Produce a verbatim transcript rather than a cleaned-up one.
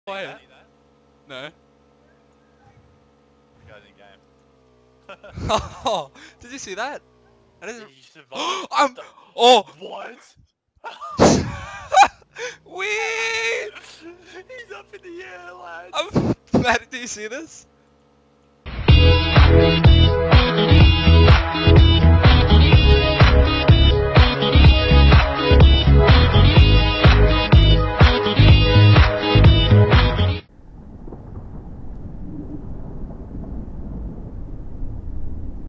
Why? that? No. The guy's in game. Oh, did you see that? I Yeah, didn't. you survived. I'm. the- Oh. What? Wee! He's up in the air, lads. I'm. Matt, do you see this?